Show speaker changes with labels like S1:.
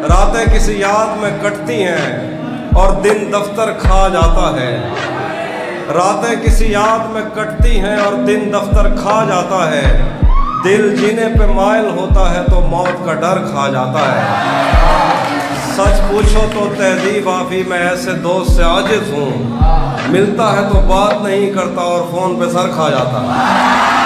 S1: रातें किसी याद में कटती हैं और दिन दफ्तर खा जाता है। रातें किसी याद में कटती हैं और दिन दफ्तर खा जाता है। दिल जीने पे माइल होता है तो मौत का डर खा जाता है। सच पूछो तो तहजीब आफी मैं ऐसे दोस्त से आजिज़ हूँ, मिलता है तो बात नहीं करता और फ़ोन पे सर खा जाता है।